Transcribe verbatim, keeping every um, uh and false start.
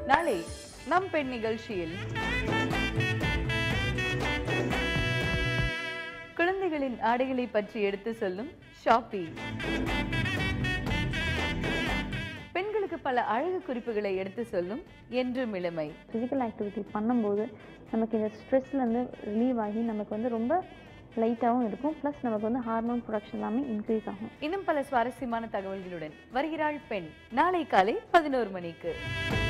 நாளை நம் பெண் நிகழ்ச்சியில் குழந்தைகளின் ஆடைகளை பற்றி எடுத்து சொல்லும் ஷாப்பி. பெண்களுக்கு பல அழகு குறிப்புகளை எடுத்து சொல்லும் என்றும் இளமை. ஃபிசிக்கல் ஆக்டிவிட்டி பண்ணும்போது நமக்கு இந்த ஸ்ட்ரெஸ்லேருந்து ரிலீவ் ஆகி நமக்கு வந்து ரொம்ப லைட்டாகவும் இருக்கும். ப்ளஸ் நமக்கு வந்து ஹார்மோன் ப்ரொடக்ஷன் எல்லாமே இன்க்ரீஸ் ஆகும். இன்னும் பல சுவாரஸ்யமான தகவல்களுடன் வருகிறாள் பெண் நாளை காலை பதினோரு மணிக்கு.